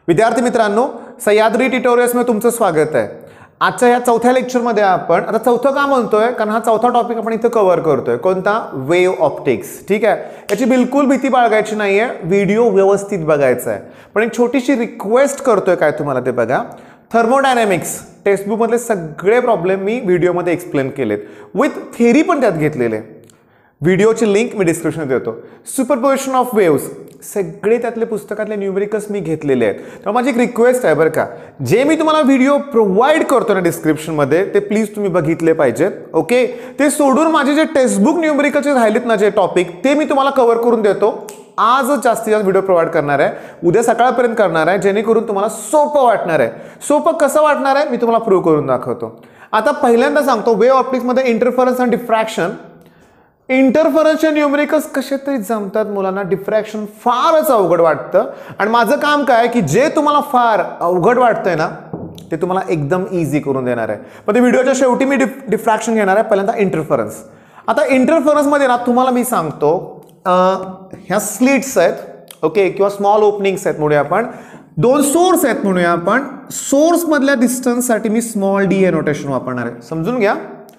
विद्यार्थी मित्रांनो, सह्याद्री ट्युटोरियल्समध्ये तुमचं स्वागत आहे। आजच्या या चौथ्या लेक्चरमध्ये आपण आता चौथं का म्हणतोय कारण हा चौथा टॉपिक आपण इथे कव्हर करतोय। कोणता? Wave optics. ठीक आहे, याची बिलकुल भीती बाळगायची नाहीये, व्हिडिओ व्यवस्थित बघायचा आहे। पण एक छोटीशी रिक्वेस्ट करतोय, काय तुम्हाला ते बघा। थर्मोडायनॅमिक्स टेक्स्टबुक मधले सगळे प्रॉब्लेम मी व्हिडिओमध्ये एक्सप्लेन केलेत, विथ थेरी पण त्यात घेतलेले। व्हिडिओची लिंक मी डिस्क्रिप्शनमध्ये देतो। सुपरपोजिशन ऑफ वेव्स सगळे त्यातले पुस्तकातले न्यूमेरिकल्स मी घेतलेले आहेत। तर माझी एक रिक्वेस्ट आहे बरं का, जे मी तुम्हाला व्हिडिओ प्रोव्हाइड करतो ना डिस्क्रिप्शनमध्ये, ते प्लीज तुम्ही बघितले पाहिजेत। ओके, ते सोडून माझे जे टेक्स्टबुक न्यूमेरिकलचे राहिलेत ना जे टॉपिक, ते मी तुम्हाला कव्हर करून देतो। आजच जास्तीत जास्त व्हिडिओ प्रोव्हाइड करणार आहे, उद्या सकाळपर्यंत करणार आहे, जेणेकरून तुम्हाला सोपं वाटणार आहे। सोपं कसं वाटणार आहे मी तुम्हाला प्रूव्ह करून दाखवतो। आता पहिल्यांदा सांगतो, वेव्ह ऑप्टिक्समध्ये इंटरफरन्स आणि डिफ्रॅक्शन। इंटरफरन्सचे न्यूमेरिकल्स कसे तरी जमतात मुलांना, डिफ्रॅक्शन फारच अवघड वाटतं। आणि माझं काम काय की जे तुम्हाला फार अवघड वाटतंय ना ते तुम्हाला एकदम इझी करून देणार आहे। पण ते व्हिडिओच्या शेवटी मी डिफ्रॅक्शन घेणार आहे। पहिल्यांदा इंटरफरन्स। आता इंटरफरन्समध्ये ना तुम्हाला मी सांगतो, ह्या स्लिट्स आहेत, ओके, किंवा स्मॉल ओपनिंग्स आहेत म्हणूया आपण, दोन सोर्स आहेत म्हणूया आपण। सोर्स मधल्या डिस्टन्ससाठी मी स्मॉल डी हे नोटेशन वापरणार आहे, समजून घ्या।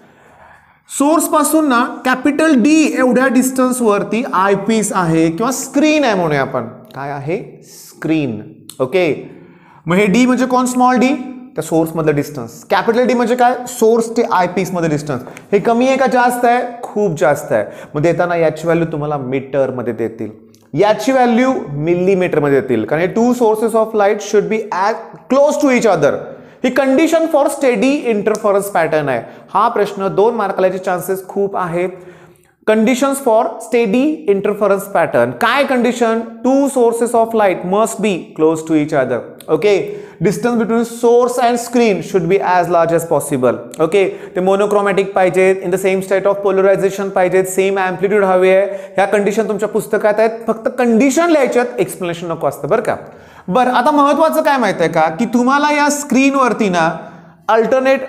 सोर्स पासून ना कॅपिटल डी एवढ्या डिस्टन्स वरती आय पीस आहे किंवा स्क्रीन आहे म्हणूया आपण। काय आहे? स्क्रीन। ओके, मग हे डी म्हणजे कोण? स्मॉल डी, त्या सोर्स मधलं डिस्टन्स। कॅपिटल डी म्हणजे काय? सोर्स ते आय पीस मध्ये डिस्टन्स। हे कमी आहे का जास्त आहे? खूप जास्त आहे। मग देताना याची व्हॅल्यू तुम्हाला मीटर मध्ये देतील, याची व्हॅल्यू मिलीमीटर मध्ये देतील, कारण हे two sources of light should be as close to each other. ही condition for steady interference pattern आहे। हा प्रश्न 2 मार्काला याचे चान्सेस खूप आहेत। Conditions for steady interference pattern काय condition? Two sources of light must be close to each other. Okay, distance between source and screen should be as large as possible. Okay, ते monochromatic पाहिजेत, in the same state of polarisation पाहिजेत, same amplitude हवे आहे। ह्या condition तुमच्या पुस्तकात आहेत, फक्त कंडिशन लिहायच्यात, एक्सप्लेनेशन नको असतं बरं का। बरं, आता महत्वाचं काय माहित आहे का की तुम्हाला या स्क्रीनवरती ना अल्टरनेट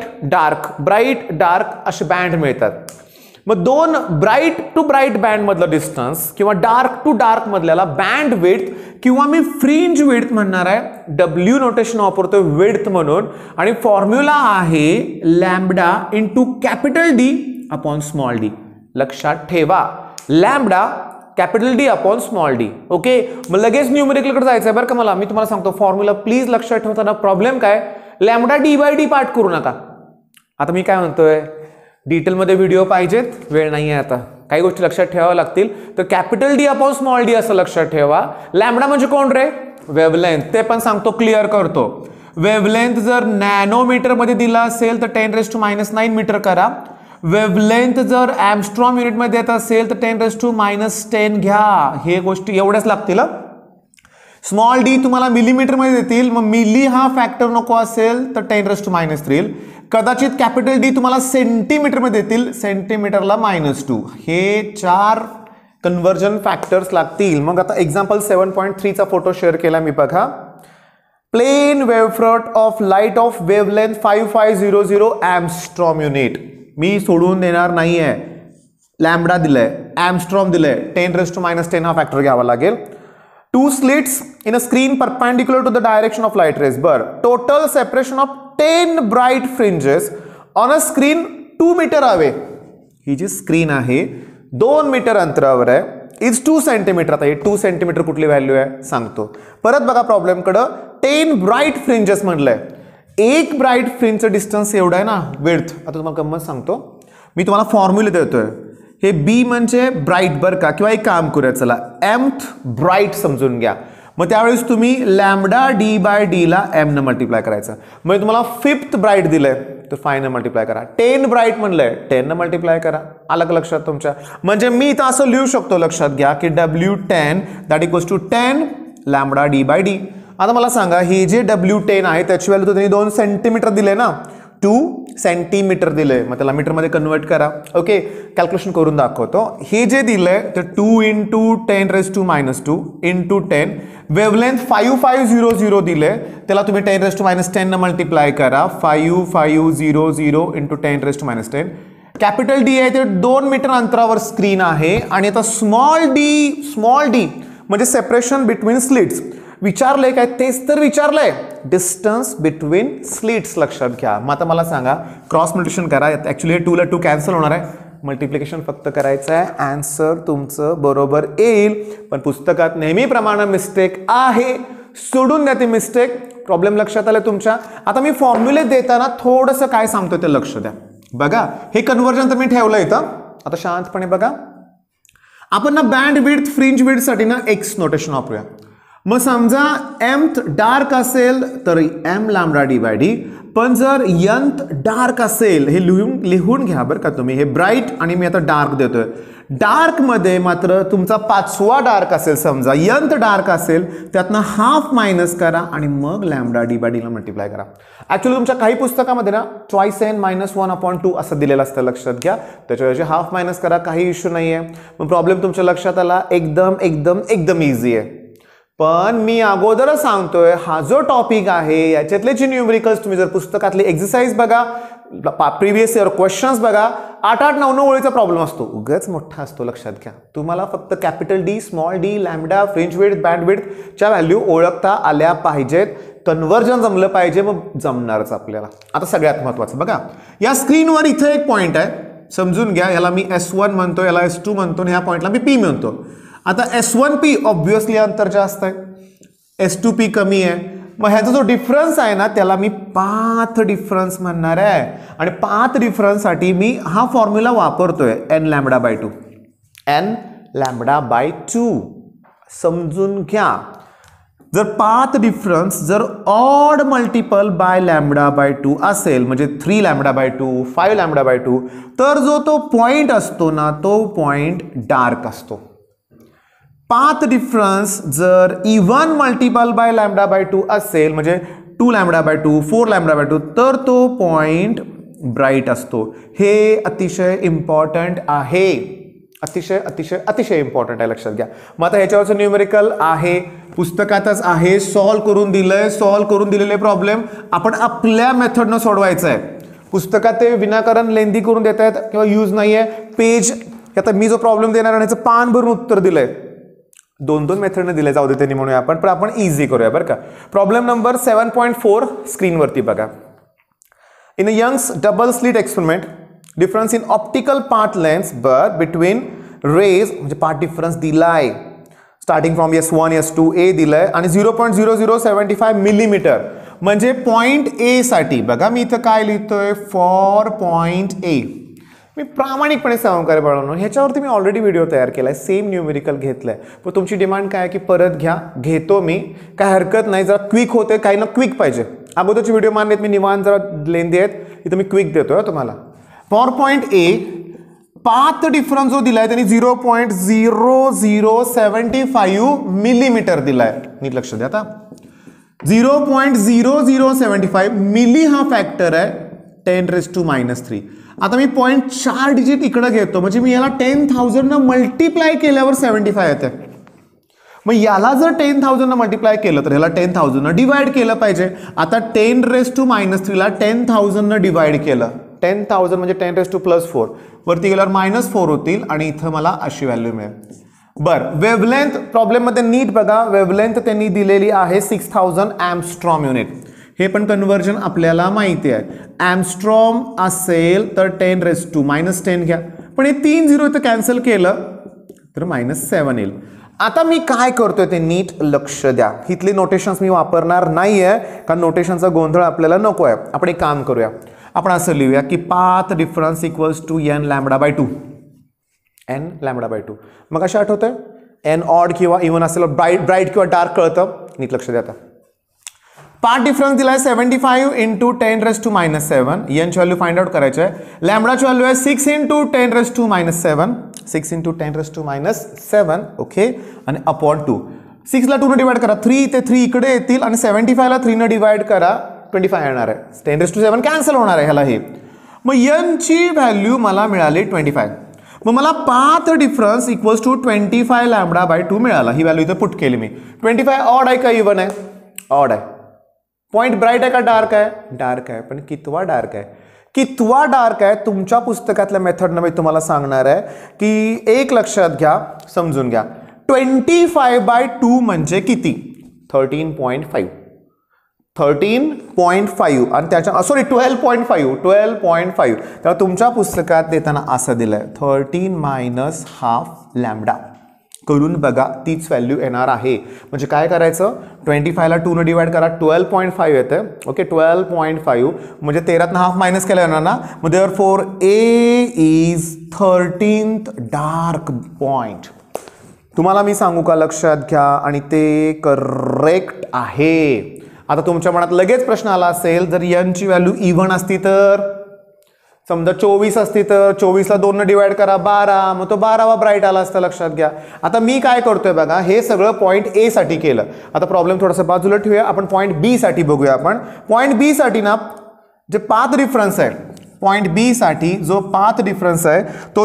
ब्राईट डार्क असे बँड मिळतात। मग दोन ब्राईट टू ब्राईट बँड मधलं डिस्टन्स किंवा डार्क टू डार्क मधल्याला बँड विड्थ किंवा मी फ्रिंज विड्थ म्हणणार आहे। डब्ल्यू नोटेशन वापरतोय विड्थ म्हणून, आणि फॉर्म्युला आहे lambda into capital D upon small D. लक्षात ठेवा, lambda capital D upon small D. Okay, मग लगेच न्यूमेरिकलकडे जायचं आहे बरं का मला। मी तुम्हाला सांगतो फॉर्म्युला प्लीज लक्षात ठेवताना। प्रॉब्लेम काय? Lambda D by D part करू नका। आता मी काय म्हणतोय, डिटेलमध्ये व्हिडिओ पाहिजेत, वेळ नाही आहे आता, काही गोष्टी लक्षात ठेवाव्या लागतील। तर capital D upon small D असं लक्षात ठेवा। लॅम्बडा म्हणजे कोण रे? वेव्हलेंथ। ते पण सांगतो, क्लिअर करतो। वेव्हलेंथ जर नॅनोमीटर मध्ये दिला असेल तर 10⁻⁹ मीटर करा। वेव्हलेंथ जर एंगस्ट्रॉम युनिट मध्ये देत असेल तर 10⁻⁻10 घ्या। हे गोष्टी एवढ्याच लागतील। स्मॉल डी तुम्हाला मिलीमीटर मध्ये देतील, मग मिली हा फॅक्टर नको असेल तर 10⁻³ कदाचित कॅपिटल डी तुम्हाला सेंटीमीटर मध्ये देतील, सेंटीमीटरला -2। हे 4 कन्व्हर्जन फॅक्टर्स लागतील। मग आता एक्झाम्पल 7.3 चा फोटो शेअर केला मी, बघा। Plane wavefront of light of wavelength 5500 angstrom unit. मी सोडून देणार नाहीये, लॅम्बडा दिलंय, एंगस्ट्रॉम दिलंय, 10⁻⁻10 हा फॅक्टर घ्यावा लागेल। 2 slits in a screen perpendicular to the direction of light rays. बर, total separation of 10 bright fringes on a screen 2 metre away. ही जी स्क्रीन आहे 2 मीटर अंतरावर आहे, इज 2 सेंटीमीटर। आता हे 2 सेंटीमीटर कुठली व्हॅल्यू आहे सांगतो। परत बघा प्रॉब्लेम कडं, 10 ब्राईट फ्रिंजेस म्हटलंय। एक ब्राईट फ्रिंजचं डिस्टन्स एवढं आहे ना विड्थ। आता तुम्हाला गंमत सांगतो, मी तुम्हाला फॉर्म्युला देतोय। हे बी म्हणजे ब्राईट बरं का, किंवा एक काम करूया, चला mth ब्राईट समजून घ्या। मग त्यावेळेस तुम्ही लॅम्बडा डी बाय डी ला m न मल्टिप्लाय करायचं। म्हणजे तुम्हाला 5th ब्राईट दिलंय तर 5 न मल्टिप्लाय करा। 10 ब्राईट म्हणलंय 10 न मल्टिप्लाय करा। आलं लक्षात तुमच्या? म्हणजे मी इथं असं लिहू शकतो, लक्षात घ्या की W10 that equals to 10 lambda D by D. आता मला सांगा, हे जे W10 आहे त्याची व्हॅल्यू त्यांनी 2 सेंटीमीटर दिले ना, 2 सेंटीमीटर दिले, मग त्याला मीटर मध्ये कन्वर्ट करा। ओके, कॅल्क्युलेशन करून दाखवतो। हे जे दिलंय तर 2 × 10⁻² इंटू 10, वेव्हलेंथ 5500 दिले, त्याला तुम्ही 10⁻10 न मल्टिप्लाय करा। 5500 इंटू 10⁻10। कॅपिटल डी आहे ते 2 मीटर अंतरावर स्क्रीन आहे। आणि आता स्मॉल डी म्हणजे सेपरेशन बिटवीन स्लिट्स। विचारलंय काय, तेच तर विचारलंय, डिस्टन्स बिटवीन स्लिट्स लक्षात घ्या. मग आता मला सांगा, क्रॉस मल्टिप्लिकेशन करा. ऍक्च्युली हे 2 ला 2 कॅन्सल होणार आहे, मल्टिप्लिकेशन फक्त करायचं आहे. आन्सर तुमचं बरोबर येईल. पण पुस्तकात नेहमीप्रमाणे मिस्टेक आहे, सोडून द्या ती मिस्टेक. प्रॉब्लेम लक्षात आलं तुमच्या. आता मी फॉर्म्युले देताना थोडंसं काय सांगतोय ते लक्ष द्या. बघा हे कन्व्हर्जन तर मी ठेवलं इथं. आता शांतपणे बघा, आपण ना बँड विड्थ फ्रिंज विड्थ साठी ना एक्स नोटेशन वापरूया. मग समजा mth डार्क असेल तर m lambda D by D, पण जर nth डार्क असेल, हे लिहून घ्या बरं का तुम्ही, हे ब्राईट आणि मी आता डार्क देतोय. डार्क मध्ये मात्र तुमचा 5वा डार्क असेल, समजा nth डार्क असेल, त्यातनं हाफ मायनस करा आणि मग लॅम्बडा डी बाय डी ला मल्टिप्लाय करा. ऍक्च्युअली तुमच्या काही पुस्तकामध्ये ना ट्वाइस n - 1/2 असं दिलेलं असतं, लक्षात घ्या. त्याच्याऐवजी हाफ मायनस करा, काही इश्यू नाहीये. मग प्रॉब्लेम तुमच्या लक्षात आला, एकदम एकदम एकदम इझी आहे. पण मी अगोदरच सांगतोय, हा जो टॉपिक आहे याच्यातले जे न्यूमेरिकल्स तुम्ही जर पुस्तकातले एक्सरसाइज बघा, प्रिव्हियस इयर क्वेश्चन्स बघा, 8-8, 9-9 ओळीचा प्रॉब्लेम असतो, उगाच मोठा असतो, लक्षात घ्या. तुम्हाला फक्त capital D, small D, lambda, fringe width, band विड्थच्या व्हॅल्यू ओळखता आल्या पाहिजेत. कन्व्हर्जन जमलं पाहिजे, मग जमणारच आपल्याला. आता सगळ्यात महत्त्वाचं बघा, या स्क्रीनवर इथे एक पॉईंट आहे, समजून घ्या. याला मी S1 म्हणतो, याला S2 म्हणतो, आणि ह्या पॉईंटला मी P म्हणतो. आता S1P ऑब्व्हियसली अंतर जास्त आहे, S2P कमी आहे. मग ह्याचा जो डिफरन्स आहे ना, त्याला मी पाथ डिफरन्स म्हणणार आहे. आणि पाथ डिफरन्ससाठी मी हा फॉर्म्युला वापरतोय, n lambda by 2. n lambda by 2 समजून घ्या. जर पाथ डिफरन्स जर odd multiple by lambda by 2 असेल, म्हणजे 3 लॅम्बडा बाय 2, 5 लॅम्बडा बाय 2, तर जो तो पॉइंट असतो ना, तो पॉइंट डार्क असतो. पाथ डिफरन्स जर even multiple by lambda by 2 असेल, म्हणजे 2 लॅम्बडा बाय 2, 4 लॅम्बडा बाय 2, तर तो पॉइंट ब्राईट असतो. हे अतिशय इम्पॉर्टंट आहे, अतिशय अतिशय अतिशय इम्पॉर्टंट आहे, लक्षात घ्या. मग आता ह्याच्यावरचं न्यूमेरिकल आहे, पुस्तकातच आहे, सॉल्व्ह करून दिलंय. सॉल्व्ह करून दिलेले प्रॉब्लेम आपण आपल्या मेथडनं सोडवायचं आहे. पुस्तकात ते विनाकारण लेंदी करून देत आहेत किंवा यूज नाही आहे. पेज, आता मी जो प्रॉब्लेम देणार आणि याचं पान भरून उत्तर दिलंय, 2-2 मेथडने दिले, जाऊ दे त्यांनी म्हणूया आपण, पण आपण इझी करूया बरं का. प्रॉब्लेम नंबर 7.4 स्क्रीनवरती बघा. In a Young's double slit experiment, difference in optical path length but between rays, म्हणजे पाथ डिफरन्स दिलाय starting from S1 S2 A दिलाय आणि 0.0075 मिलीमीटर, म्हणजे पॉइंट ए साठी बघा, मी इथं काय लिहितोय, फॉर पॉइंट ए. मी प्रामाणिकपणे सांगू काय बाळांनो, ह्याच्यावरती मी ऑलरेडी व्हिडिओ तयार केलाय, सेम न्यूमेरिकल घेतलंय. पण तुमची डिमांड काय आहे की परत घ्या, घेतो मी, काय हरकत नाही. जरा क्विक होते, काही ना क्विक पाहिजे. अगोदरचे व्हिडिओ मानलेत मी निवांत, जरा लेंदी आहेत, इथं मी क्विक देतोय तुम्हाला. For point A path difference जो दिलाय त्यांनी 0.0075 मिलीमीटर दिलाय. नीट लक्ष द्या. आता 0.0075 मिली हा फॅक्टर आहे 10⁻³ आता मी 0.4 डिजिट इकडे घेतो, म्हणजे मी याला 10,000 न मल्टिप्लाय केल्यावर 75 येते. मग याला जर 10,000 न मल्टिप्लाय केलं तर याला 10,000 न डिवाइड केलं पाहिजे. आता 10⁻³ ला 10,000 न डिवाइड केलं, 10,000 म्हणजे 10⁻+4 वरती गेल्यावर -4 होतील आणि इथं मला अशी व्हॅल्यू मिळेल. बरं, वेव्हलेंथ प्रॉब्लेम मध्ये नीट बघा, वेव्हलेंथ त्यांनी दिलेली आहे 6000 एम्स्ट्रॉम युनिट. हे पण कन्वर्जन आपल्याला माहिती आहे. एम्स्ट्रॉम असेल तर 10⁻⁻10 घ्या, पण हे 3 0 इथं कॅन्सल केलं तर -7 येईल. आता मी काय करतोय ते नीट लक्ष द्या. इथली नोटेशन्स मी वापरणार नाहीये, कारण नोटेशनचा गोंधळ आपल्याला नको आहे. आपण एक काम करूया, आपण असं लिहूया की path difference equals to n lambda by 2. n lambda by 2 मग अशा आठवतंय, n ऑड किंवा इव्हन असेल, ब्राईट किंवा डार्क कळतं. नीट लक्ष द्या. आता पाथ डिफरन्स दिलाय 75 × 10⁻⁻7. n ची व्हॅल्यू फाइंड आउट करायची आहे. लॅम्बडाची व्हॅल्यू आहे 6 × 10⁻⁻7, 6 × 10⁻⁻7 ओके, आणि अपॉन 2. 6 ला 2 ने डिवाइड करा, 3 ते 3 इकडे येतील आणि 75 ला 3 ने डिवाइड करा, 25 येणार आहे. 10⁻7 कॅन्सल होणार आहे ह्याला हे. मग n ची व्हॅल्यू मला मिळाली 25. मग मला path difference equals to 25 lambda by 2 मिळाला. ही व्हॅल्यू इथे पुट केली मी. 25 ऑड आहे का इव्हन आहे? ऑड आहे. पॉइंट ब्राईट आहे का डार्क आहे? डार्क आहे. पण कितवा डार्क आहे? कितवा डार्क आहे तुमच्या पुस्तकातल्या मेथडनं मी तुम्हाला सांगणार आहे की एक लक्षात घ्या, समजून घ्या. 25/2 म्हणजे किती? 13.5 13.5 आणि त्याच्या सॉरी 12.5 तर तुमच्या पुस्तकात देताना असं दिलंय 13 मायनस हाफ लॅम्बडा करून बघा तीच व्हॅल्यू येणार आहे. म्हणजे काय करायचं 25ला 2ने डिवाइड करा 12.5 येते. ओके 12.5 म्हणजे 13 हाफ मायनस केला येणार ना. मग therefore A is 13th dark point. तुम्हाला मी सांगू का लक्षात घ्या आणि ते करेक्ट आहे. आता तुमच्या मनात लगेच प्रश्न आला असेल जर n ची व्हॅल्यू इव्हन असती तर समजा 24 असती तर 24ला 2ने डिवाइड करा 12 मग तो 12वा ब्राईट आला असता. लक्षात घ्या. आता मी काय करतोय बघा हे सगळं पॉईंट ए साठी केलं. आता प्रॉब्लेम थोडासा बाजूला ठेवूया आपण पॉईंट बी साठी बघूया. आपण पॉईंट बी साठी ना जे पाथ डिफरन्स आहे पॉईंट बी साठी जो पाथ डिफरन्स आहे तो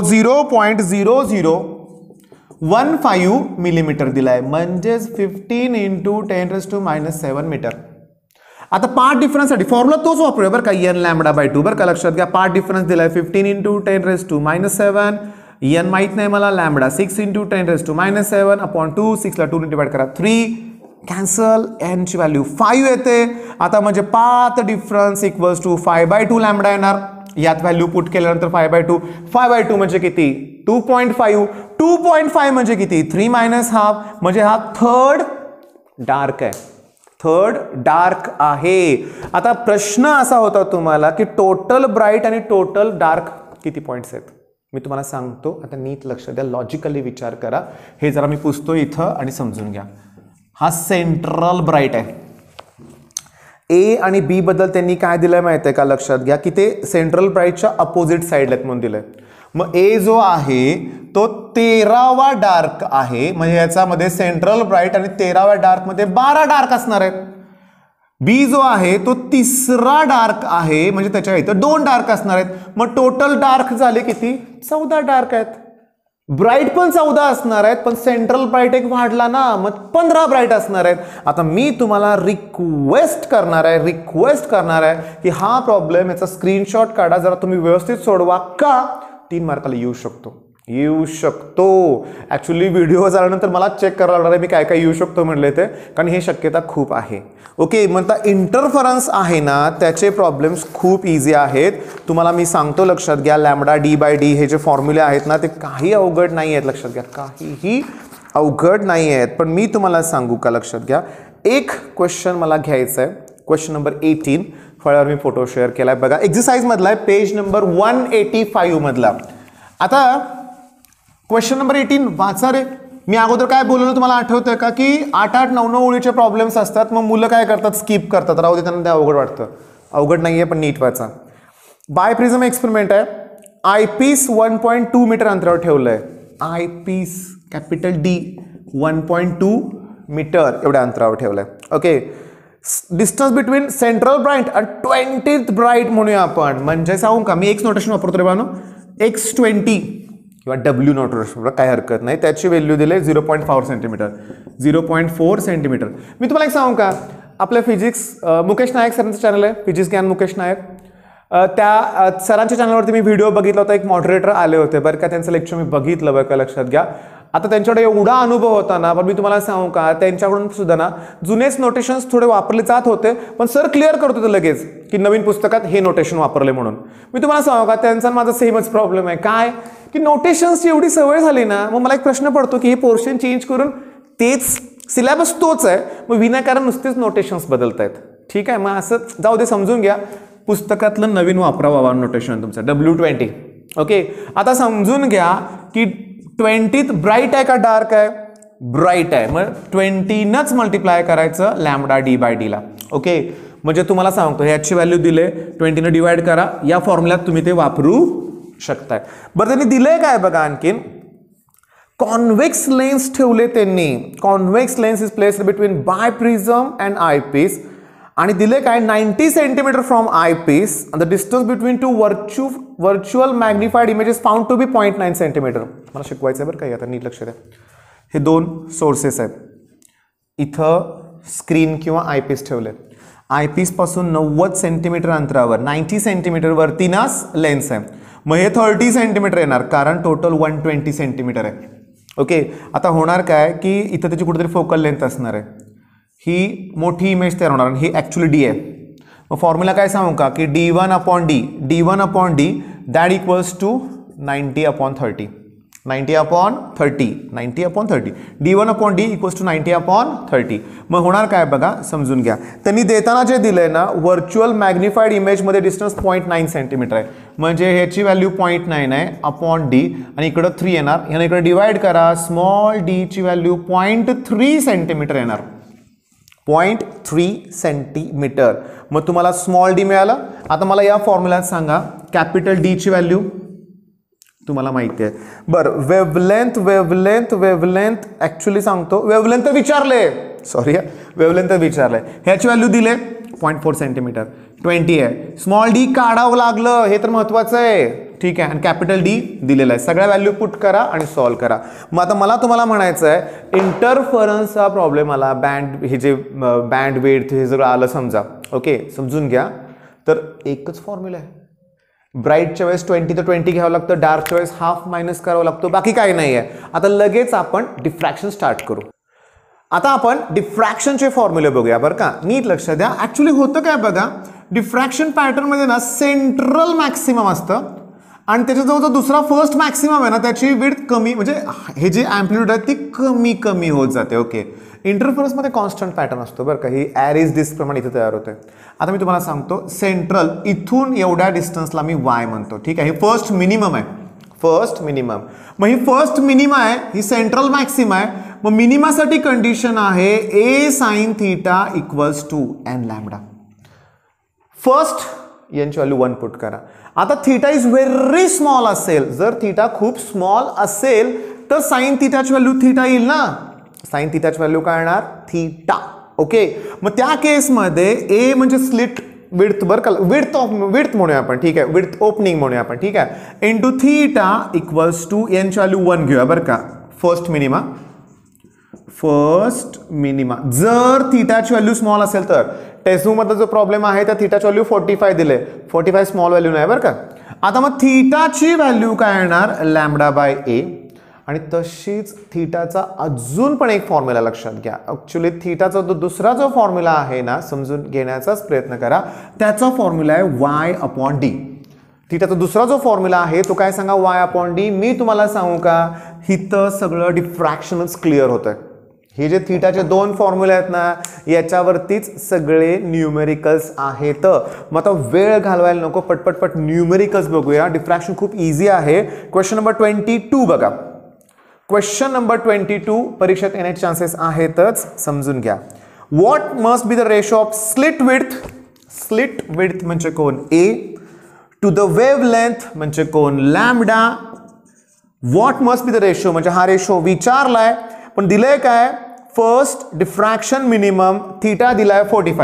0.0015 मिलीमीटर दिलाय म्हणजेच 15 × 10⁻⁷ मीटर. आता पार्ट डिफरन्स साठी फॉर्म्युला तोच वापरूया बरं का n λ/2 बरं का. लक्षात घ्या पार्ट डिफरन्स दिलाय 15 × 10⁻⁷ n माहित नाही मला लॅम्बडा 6 × 10⁻⁷ अपॉन 2 6ला 2ने डिवाइड करा 3 कॅन्सल n ची व्हॅल्यू 5 येते. आता म्हणजे path difference equals to 5/2 lambda येणार. यात व्हॅल्यू पुट केल्यानंतर 5/2 म्हणजे किती 2.5 म्हणजे किती 3 मायनस हाफ म्हणजे हा थर्ड डार्क आहे. थर्ड डार्क आहे. आता प्रश्न असा होता तुम्हाला की टोटल ब्राईट आणि टोटल डार्क किती पॉइंट्स आहेत. मी तुम्हाला सांगतो आता नीट लक्ष द्या लॉजिकली विचार करा. हे जरा मी पुसतो इथं आणि समजून घ्या. हा सेंट्रल ब्राईट आहे. ए आणि बी बद्दल त्यांनी काय दिलंय माहिती आहे का. लक्षात घ्या की ते सेंट्रल ब्राईटच्या अपोजिट साईडला आहेत म्हणून दिलंय. मग ए जो आहे तो 13वा डार्क आहे म्हणजे याच्यामध्ये सेंट्रल ब्राईट आणि 13व्या डार्क मध्ये 12 डार्क असणार आहेत. बी जो आहे तो 3रा डार्क आहे म्हणजे त्याच्या इथं 2 डार्क असणार आहेत. मग टोटल डार्क झाले किती 14 डार्क आहेत. ब्राईट पण 14 असणार आहेत पण सेंट्रल ब्राईट एक वाढला ना मग 15 ब्राईट असणार आहेत. आता मी तुम्हाला रिक्वेस्ट करणार आहे की हा प्रॉब्लेम याचा स्क्रीनशॉट काढा जरा तुम्ही व्यवस्थित सोडवा का 3 मार्काला येऊ शकतो. ऍक्च्युली व्हिडिओ झाल्यानंतर मला चेक करायला लागणार आहे मी काय काय येऊ शकतो म्हणले ते कारण हे शक्यता खूप आहे. ओके मग इंटरफरन्स आहे ना त्याचे प्रॉब्लेम्स खूप इझी आहेत. तुम्हाला मी सांगतो लक्षात घ्या λ/d/d हे जे फॉर्म्युले आहेत ना ते काही अवघड नाही आहेत. लक्षात घ्या काहीही अवघड नाही आहेत. पण मी तुम्हाला सांगू का लक्षात घ्या एक क्वेश्चन मला घ्यायचा आहे. क्वेश्चन नंबर 18 फळ्यावर मी फोटो शेअर केलाय बघा. एक्सरसाइज मधला आहे पेज नंबर 185 मधला. आता क्वेश्चन नंबर 18 वाचा रे. मी अगोदर काय बोललो तुम्हाला आठवतंय का की 8-8, 9-9 ओळीचे प्रॉब्लेम्स असतात मग मुलं काय करतात स्किप करतात राहू दे त्यांना ते अवघड वाटतं. अवघड नाहीये पण नीट वाचा. बाय प्रिझम एक्सपेरिमेंट आहे. आयपीस 1.2 मीटर अंतरावर ठेवलंय. आयपीस कॅपिटल D 1.2 मीटर एवढ्या अंतरावर ठेवलंय. Okay distance between central bright आणि 20th ब्राईट म्हणूया आपण. म्हणजे सांगू का मी एक्स नोटेशन वापरतो रे बानो X20 किंवा W नोटेशन काय हरकत नाही. त्याची व्हॅल्यू दिले 0.4 सेंटीमीटर 0.4 सेंटीमीटर. मी तुम्हाला एक सांगू का आपल्या फिजिक्स मुकेश नायक सरांचं चॅनल आहे फिजिक्स ज्ञान मुकेश नायक. त्या सरांच्या चॅनलवरती मी व्हिडिओ बघितला होता. एक मॉडरेटर आले होते बरं का. त्यांचं लेक्चर मी बघितलं बरं का. लक्षात घ्या आता त्यांच्याकडे एवढा अनुभव होता ना पण मी तुम्हाला सांगू का त्यांच्याकडून सुद्धा ना जुनेच नोटेशन्स थोडे वापरले जात होते पण सर क्लिअर करत होते लगेच की नवीन पुस्तकात हे नोटेशन वापरले म्हणून. मी तुम्हाला सांगू का त्यांचा माझा सेमच प्रॉब्लेम आहे. काय की नोटेशन्सची एवढी सवय झाली ना मग मला एक प्रश्न पडतो की हे पोर्शन चेंज करून तेच सिलेबस तोच आहे मग विनाकारण नुसतेच नोटेशन्स बदलत आहेत. ठीक आहे मग असं जाऊ दे समजून घ्या. पुस्तकातलं नवीन वापरावा नोटेशन तुमचं W20. ओके आता समजून घ्या की 20th ब्राईट आहे का डार्क आहे ब्राईट आहे मग 20नंच मल्टिप्लाय करायचं λ/d/d ला. ओके म्हणजे तुम्हाला सांगतो ह्याची व्हॅल्यू दिले 20ने डिवाइड करा. या फॉर्म्युल्यात तुम्ही ते वापरू शकताय. बरं त्यांनी दिलंय काय बघा आणखीन कॉन्व्हेक्स लेन्स ठेवले त्यांनी. Convex lens is placed between biprism and eyepiece आणि दिले काय 90 centimetre from eyepiece the distance between two virtual magnified images found to be 0.9 centimetre. मला शिकवायचं आहे बरं काय आता नीट लक्ष द्या. हे 2 सोर्सेस आहेत. इथं स्क्रीन किंवा आयपीस ठेवले. आयपीस पासून 90 सेंटीमीटर अंतरावर 90 सेंटीमीटर वरती ना लेन्स आहे. मग हे 30 सेंटीमीटर येणार कारण टोटल 120 सेंटीमीटर आहे. ओके आता होणार काय की इथं त्याची कुठेतरी फोकल लेंथ असणार आहे. ही मोठी इमेज तयार होणार आणि ही ॲक्च्युली डी आहे. मग फॉर्म्युला काय सांगू का की d1 upon D that equals to 90/30 90/30 d1 upon D equals to 90/30. मग होणार काय बघा समजून घ्या. त्यांनी देताना जे दिलंय ना व्हर्च्युअल मॅग्निफाईड इमेजमध्ये डिस्टन्स 0.9 सेंटीमीटर आहे म्हणजे ह्याची व्हॅल्यू 0.9 आहे अपॉन डी आणि इकडं 3 येणार. ह्याला इकडे डिवाइड करा स्मॉल डी ची व्हॅल्यू 0.3 सेंटीमीटर येणार 0.3 सेंटीमीटर. मग तुम्हाला स्मॉल डी मिळालं. आता मला या फॉर्म्युल्यात सांगा कॅपिटल डी ची व्हॅल्यू तुम्हाला माहिती आहे. बरं वेवलेंथ ॲक्च्युली सांगतो वेवलेंथ विचारले वेवलेंथ विचारलंय ह्याची व्हॅल्यू दिले 0.4 सेंटीमीटर 20 आहे. स्मॉल डी काढावं लागलं हे तर महत्वाचं आहे ठीक आहे. आणि कॅपिटल डी दिलेला आहे. सगळ्या व्हॅल्यू पुट करा आणि सॉल्व्ह करा. मग आता मला तुम्हाला म्हणायचं आहे इंटरफरन्सचा प्रॉब्लेम आला बँड हे जे बँड वेड्थ हे सगळं आलं समजा ओके समजून घ्या. तर एकच फॉर्म्युला आहे ब्राईटच्या वेळेस 20 तर 20 घ्यावं लागतं डार्कच्या वेळेस हाफ मायनस करावं लागतो बाकी काही नाही आहे. आता लगेच आपण डिफ्रॅक्शन स्टार्ट करू. आता आपण डिफ्रॅक्शनचे फॉर्म्युले बघूया बरं का नीट लक्ष द्या. ॲक्च्युली होतं काय बघा डिफ्रॅक्शन पॅटर्नमध्ये ना सेंट्रल मॅक्सिमम असतं आणि त्याच्याजवळ जो दुसरा फर्स्ट मॅक्सिमम आहे ना त्याची विड्थ कमी म्हणजे हे जे ॲम्प्लिट्यूड आहे ती कमी होत जाते ओके. इंटरफरन्समध्ये कॉन्स्टंट पॅटर्न असतो बरं का. ही ॲरेज डिस्क प्रमाणे इथे तयार होते. आता मी तुम्हाला सांगतो सेंट्रल इथून एवढ्या डिस्टन्सला मी वाय म्हणतो ठीक आहे. हे फर्स्ट मिनिमम आहे मग ही फर्स्ट मिनिमा आहे ही सेंट्रल मॅक्सिम आहे. मग मिनिमासाठी कंडिशन आहे A sine theta equals to N lambda. First यांची व्हॅल्यू 1 पुट करा. आता थीटा इज व्हेरी स्मॉल असेल जर थीटा खूप स्मॉल असेल तर साइन थीटाची व्हॅल्यू थीटा येईल ना. साइन थीटाची व्हॅल्यू काय येणार थीटा ओके. मग त्या केसमध्ये ए म्हणजे स्लिट विड्थ बरं का विड्थ म्हणूया आपण ठीक आहे विड्थ ओपनिंग म्हणूया आपण ठीक आहे इंटू थीटा इक्वल्स टू यांची व्हॅल्यू 1 घेऊया बरं का. फर्स्ट मिनिमा जर थीटाची व्हॅल्यू स्मॉल असेल तर टेस्टबुकमधला जो प्रॉब्लेम आहे त्या थीटाची व्हॅल्यू 45 दिले 45 स्मॉल व्हॅल्यू नाही बरं का. आता मग थीटाची व्हॅल्यू काय येणार लॅम्बडा बाय ए आणि तशीच थीटाचा अजून पण एक फॉर्म्युला लक्षात घ्या. ॲक्च्युली थीटाचा जो दुसरा जो फॉर्म्युला आहे ना समजून घेण्याचाच प्रयत्न करा. त्याचा फॉर्म्युला आहे वाय अपॉन डी. थीटाचा दुसरा जो फॉर्म्युला आहे तो काय सांगा वाय अपॉन डी. मी तुम्हाला सांगू का हिथं सगळं डिफ्रॅक्शनच क्लिअर होतं आहे. हे जे थीटाचे 2 फॉर्म्युले आहेत ना याच्यावरतीच सगळे न्यूमेरिकल्स आहेत. मग आता वेळ घालवायला नको पटपट न्यूमेरिकल्स बघूया. डिफ्रॅक्शन खूप इझी आहे. क्वेश्चन नंबर 22 बघा. क्वेश्चन नंबर 22 परीक्षेत येण्याचे चान्सेस आहेतच समजून घ्या. What must be the ratio of slit width म्हणजे कोण ए टू द वेवलेंथ म्हणजे कोण lambda. What must be the ratio म्हणजे हा रेशो विचारलाय पण दिलंय काय फर्स्ट डिफ्रॅक्शन मिनिमम थीटा दिलाय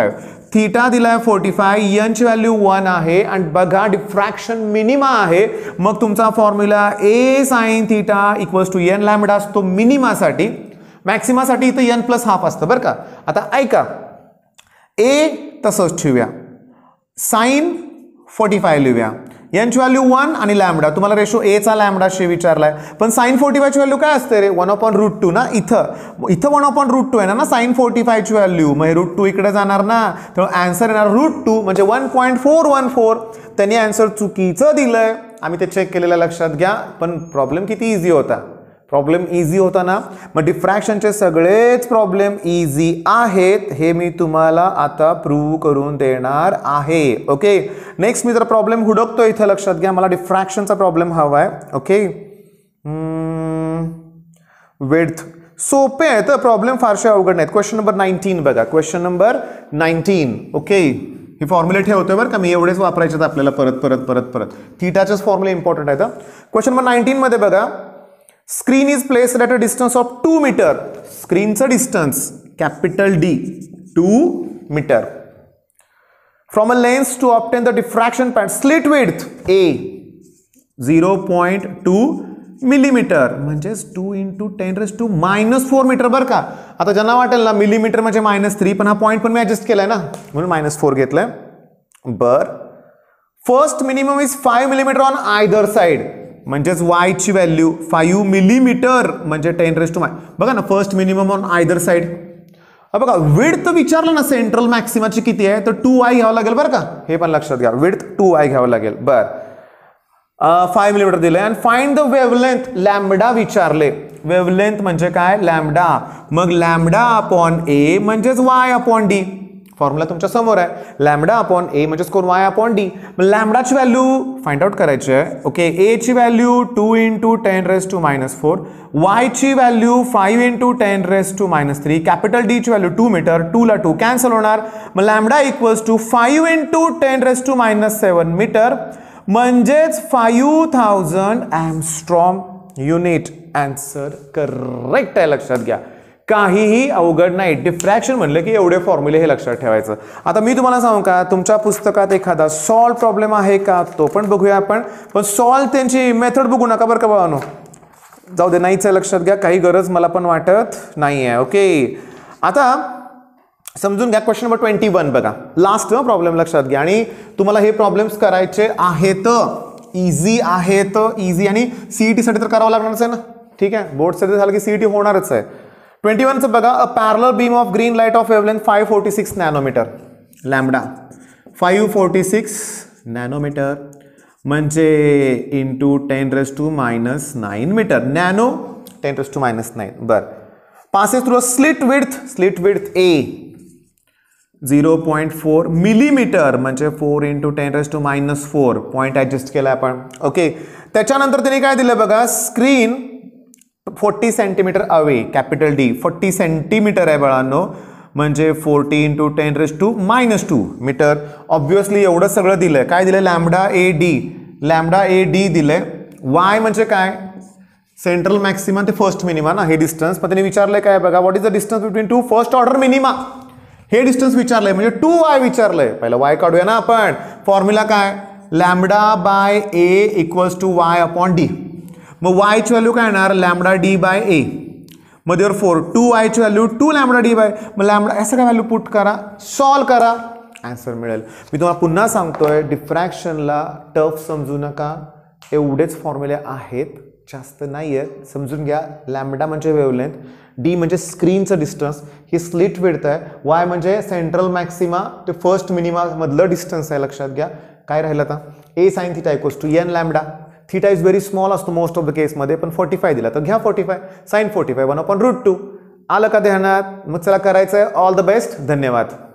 45 यांची व्हॅल्यू 1 आहे आणि बघा डिफ्रॅक्शन मिनिमा आहे. मग तुमचा formula a sine theta equals to N lambda असतो मिनिमासाठी. मॅक्सिमासाठी इथं एन प्लस हाफ असतं बरं का. आता ऐका ए तसंच ठेवूया साइन 45 लिहूया यांची व्हॅल्यू 1 आणि लॅम्बडा. तुम्हाला रेशो एचा लॅम्बडाशी विचारलाय पण साइन 45 ची व्हॅल्यू काय असते रे 1/√2 ना. इथं 1/√2 आहे ना साइन 45 ची व्हॅल्यू मग √2 इकडे जाणार ना तर आन्सर येणार √2 म्हणजे 1.414. त्यांनी आन्सर चुकीचं दिलंय आम्ही ते चेक केलेलं लक्षात घ्या. पण प्रॉब्लेम किती इझी होता ना. मग डिफ्रॅक्शनचे सगळेच प्रॉब्लेम इझी आहेत हे मी तुम्हाला आता प्रूव्ह करून देणार आहे ओके. नेक्स्ट मी जर प्रॉब्लेम हुडकतो इथं लक्षात घ्या. मला डिफ्रॅक्शनचा प्रॉब्लेम हवा आहे ओके. विड्थ सोपे आहे तर प्रॉब्लेम फारसे अवघड नाहीत. क्वेश्चन नंबर 19 बघा. Question number 19 okay. हे फॉर्म्युले ठेवतोय बरं का मी एवढेच वापरायचे आपल्याला परत थीटाचेच फॉर्म्युले इम्पॉर्टंट आहेत. क्वेश्चन नंबर 19 मध्ये बघा. Screen is placed at a distance of 2 metre. स्क्रीनचं distance capital D 2 metre from a lens to obtain the diffraction pattern slit width a 0.2 millimetre म्हणजेच 2 × 10⁻⁴ मीटर बरं का. आता ज्यांना वाटेल ना मिलीमीटर म्हणजे -3 पण हा पॉईंट पण मी ॲडजस्ट केलाय ना म्हणून -4 घेतलंय. First minimum is 5 millimetre on either side म्हणजेच वाय ची व्हॅल्यू 5 मिलीमीटर म्हणजे 10⁻⁻. बघा ना first minimum on either side बघा विड्थ विचारलं ना सेंट्रल मॅक्सिमाची किती आहे तर 2i घ्यावं लागेल बरं का, हे पण लक्षात घ्या, विड्थ 2i घ्यावं लागेल. बर 5 मिलीमीटर दिले. And find the wavelength, lambda विचारले. वेवलेंथ म्हणजे काय, लॅम्बडा. मग लॅम्बडा अपॉन ए म्हणजेच वाय अपॉन डी. फॉर्म्युला तुमच्या समोर आहे, लॅम्बडा अपॉन ए म्हणजेच कोण वाय अपॉन डी. लॅम्बडाची व्हॅल्यू फाइंड आउट करायची आहे. ओके, ए ची व्हॅल्यू 2 × 10⁻⁻⁴, वाय ची व्हॅल्यू 5 × 10⁻⁻3, कॅपिटल डी ची व्हॅल्यू 2 मीटर, 2 ला 2 कॅन्सल होणार. मग लॅम्बडा इक्वल्स टू 5 × 10⁻⁷ मीटर म्हणजेच 5000 एंगस्ट्रॉम युनिट. आन्सर करेक्ट आहे, लक्षात घ्या, काहीही अवघड नाही. डिफ्रॅक्शन म्हणलं की एवढे फॉर्म्युले हे लक्षात ठेवायचं. आता मी तुम्हाला सांगू का, तुमच्या पुस्तकात एखादा सॉल्व प्रॉब्लेम आहे का तो पण बघूया आपण, पण सॉल्व त्यांची मेथड बघू नका बरं का बाबांनो, जाऊ दे, नाहीच आहे, लक्षात घ्या, काही गरज मला पण वाटत नाही आहे. ओके, आता समजून घ्या क्वेश्चन नंबर 21 बघा, लास्ट प्रॉब्लेम लक्षात घ्या. आणि तुम्हाला हे प्रॉब्लेम्स करायचे आहेत, इझी आहेत, इझी. आणि सीईटी साठी तर करावं लागणारच आहे ना, ठीक आहे, बोर्ड साठी झालं की सीईटी होणारच आहे. 21 बघा, a parallel beam of green light of wavelength 546 nanometre, lambda 546 nanometre म्हणजे इंटू 10⁻⁹ मीटर, नॅनो 10⁻⁹. बर, passes through a slit width A 0.4 millimetre म्हणजे 4 × 10⁻⁴, पॉइंट ऍडजस्ट केला आपण. ओके, त्याच्यानंतर त्यांनी काय दिलं बघा, screen 40 centimetre away, capital D 40 centimetre आहे बाळांनो, म्हणजे 40 × 10⁻⁻² मीटर. ऑब्व्हियसली एवढं सगळं दिलंय. काय दिलंय, लॅम्बडा ए डी दिलंय. वाय म्हणजे काय, सेंट्रल मॅक्सिमा ते फर्स्ट मिनिमा ना, हे डिस्टन्स. पण त्यांनी विचारलंय काय बघा, what is the distance between two first order minima, हे डिस्टन्स विचारलंय, म्हणजे 2y विचारलंय. पहिला y काढूया ना आपण. फॉर्म्युला काय, lambda by a equals to y upon D. मग y ची व्हॅल्यू काय येणार, लॅम्बडा डी बाय ए, मध्ये 4 2y ची व्हॅल्यू 2 लॅम्बडा डी बाय, मग लॅम्बडा असं काय व्हॅल्यू पुट करा, सॉल्व करा, आन्सर मिळेल. मी तुम्हाला पुन्हा सांगतोय, डिफ्रॅक्शनला टफ समजू नका, एवढेच फॉर्म्युले आहेत, जास्त नाही आहेत. समजून घ्या, लॅम्बडा म्हणजे वेवलेंथ, डी म्हणजे स्क्रीनचं डिस्टन्स, ही स्लिट विड्थ आहे, वाय म्हणजे सेंट्रल मॅक्सिमा ते फर्स्ट मिनिमा मधलं डिस्टन्स आहे, लक्षात घ्या. काय राहिलं आता, a sine theta equals to N lambda. Theta is very small असतो मोस्ट ऑफ द केसमध्ये, पण 45 दिला तर घ्या 45, साइन 45 1/√2. आलं का ध्यानात? मग चला करायचं आहे. ऑल द बेस्ट, धन्यवाद.